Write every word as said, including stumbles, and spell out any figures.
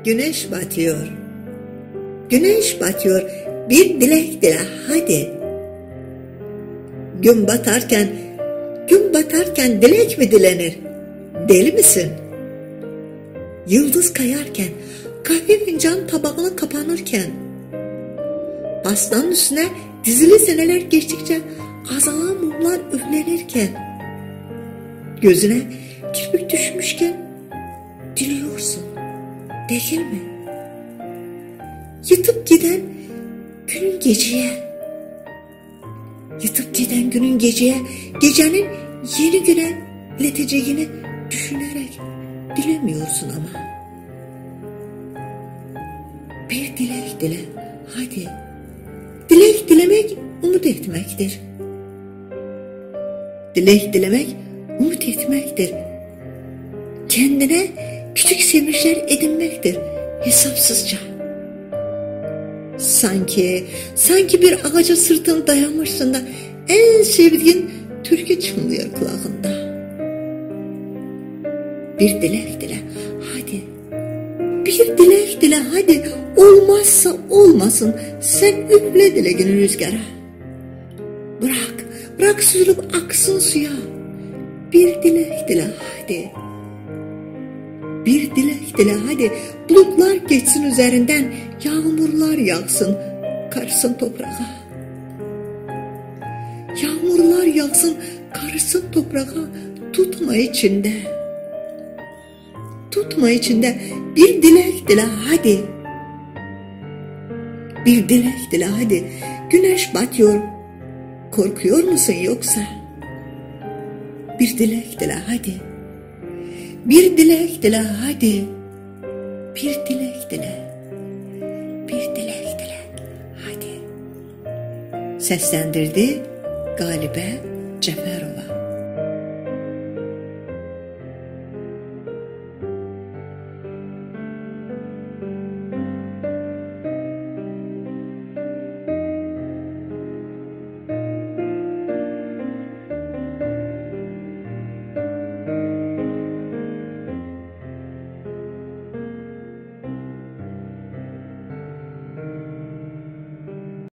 Güneş batıyor. Güneş batıyor. Bir dilek dile hadi. Gün batarken, gün batarken dilek mi dilenir? Deli misin? Yıldız kayarken, kahve fincan tabağına kapanırken, pastanın üstüne dizili seneler geçtikçe azalan mumlar üflenirken, gözüne kirpik düşmüşken diliyorsun, değil mi? Yatıp giden günün geceye, yatıp giden günün geceye, gecenin yeni güne ileteceğini düşünerek dilemiyorsun ama. Bir dilek dile, hadi. Dilek dilemek umut etmektir. Dilek dilemek umut etmektir. Kendine küçük sevinçler edinmektir hesapsızca. Sanki, sanki bir ağaca sırtını dayamışsın da en sevdiğin türkü çınlıyor kulağında. Bir dilek dile, hadi. Bir dilek dile, hadi. Olmazsa olmasın, sen üfle dileğini rüzgara. Bırak, bırak süzülüp aksın suya. Bir dilek dile, hadi. Bir dilek dile, hadi. Bulutlar geçsin üzerinden, yağmurlar yağsın, karışsın toprağa. Yağmurlar yağsın, karışsın toprağa, tutma içinde. Tutma içinde, bir dilek dile, hadi. Bir dilek dile, hadi. Güneş batıyor, korkuyor musun yoksa? Bir dilek dile, hadi. Bir dilek dile, hadi. Bir dilek dile. Bir dilek dile, hadi. Seslendirdi Galibe Cefer.